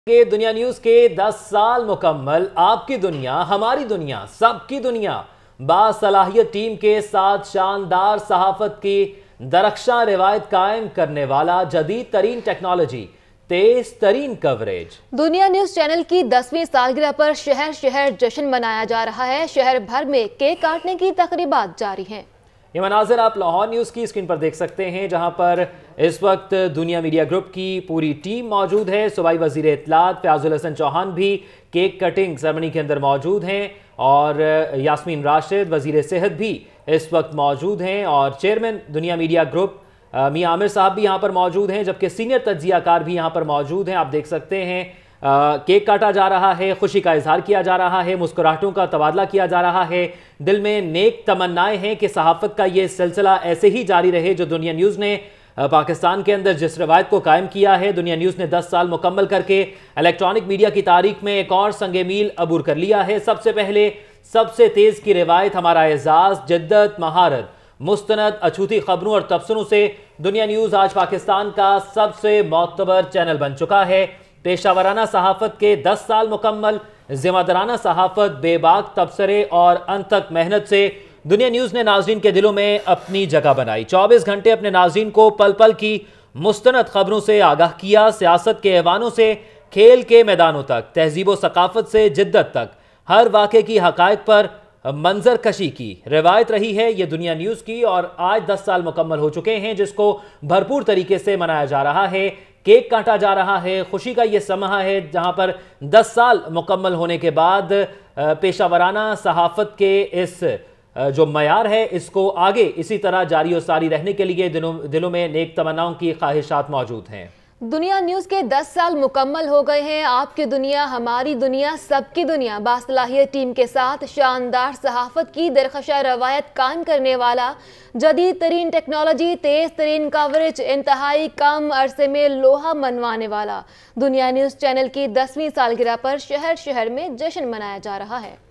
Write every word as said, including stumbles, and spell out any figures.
کہ دنیا نیوز کے دس سال مکمل، آپ کی دنیا، ہماری دنیا، سب کی دنیا باصلاحیت ٹیم کے ساتھ شاندار صحافت کی درخشاں روایت قائم کرنے والا جدید ترین ٹیکنالوجی، تیز ترین کوریج۔ دنیا نیوز چینل کی دسویں سالگرہ پر شہر شہر جشن منایا جا رہا ہے۔ شہر بھر میں کیک کاٹنے کی تقریبات جاری ہیں۔ یہ مناظر آپ لاہور نیوز کی اسکرین پر دیکھ سکتے ہیں، جہاں پر اس وقت دنیا میڈیا گروپ کی پوری ٹیم موجود ہے۔ صوبائی وزیر اطلاعات فیاض الحسن چوہان بھی کیک کٹنگ سرمنی کے اندر موجود ہیں، اور یاسمین راشد وزیر صحت بھی اس وقت موجود ہیں، اور چیئرمین دنیا میڈیا گروپ میاں عامر صاحب بھی یہاں پر موجود ہیں، جبکہ سینئر تجزیہ کار بھی یہاں پر موجود ہیں۔ آپ دیکھ سکتے ہیں کیک کاٹا جا رہا ہے، خوشی کا اظہار کیا جا رہا ہے، مسکراہٹوں کا تبادلہ کیا جا رہا ہے، دل میں نیک تمنائیں ہیں کہ صحافت کا یہ سلسلہ ایسے ہی جاری رہے جو دنیا نیوز نے پاکستان کے اندر جس روایت کو قائم کیا ہے۔ دنیا نیوز نے دس سال مکمل کر کے الیکٹرانک میڈیا کی تاریخ میں ایک اور سنگ میل عبور کر لیا ہے۔ سب سے پہلے سب سے تیز کی روایت، ہمارا اعزاز، جدت، مہارت، مستند اچھوتی خبروں اور تبصروں سے دنیا نیوز آج پاکستان کا سب سے معتبر چینل بن چکا ہے۔ پیشہ ورانہ صحافت کے دس سال مکمل، ذمہ دارانہ صحافت، بے باک تبصرے اور انتھک محنت سے دنیا نیوز نے ناظرین کے دلوں میں اپنی جگہ بنائی۔ چوبیس گھنٹے اپنے ناظرین کو پل پل کی مستند خبروں سے آگاہ کیا، سیاست کے ایوانوں سے کھیل کے میدانوں تک، تہذیب و ثقافت سے جدت تک، ہر واقعے کی حقائق پر منظر کشی کی روایت رہی ہے یہ دنیا نیوز کی، اور آج دس سال مکمل ہو چکے ہیں جس کو بھرپور طریقے سے منایا جا رہا ہے۔ کیک کاٹا جا رہا ہے، خوشی کا یہ سماں ہے جہاں پر دس سال مکمل ہونے کے بعد پیشہ ورانہ صحافت کے اس جو معیار ہے اس کو آگے اسی طرح جاری و ساری رہنے کے لیے دلوں میں نیک تمناؤں کی خواہشات موجود ہیں۔ دنیا نیوز کے دس سال مکمل ہو گئے ہیں۔ آپ کی دنیا، ہماری دنیا، سب کی دنیا باصلاحیت ٹیم کے ساتھ شاندار صحافت کی درخشاں روایت قائم کرنے والا جدید ترین ٹیکنالوجی، تیز ترین کوریج، انتہائی کم عرصے میں لوہا منوانے والا دنیا نیوز چینل کی دسویں سالگرہ پر شہر شہر میں جشن منایا جا رہا ہے۔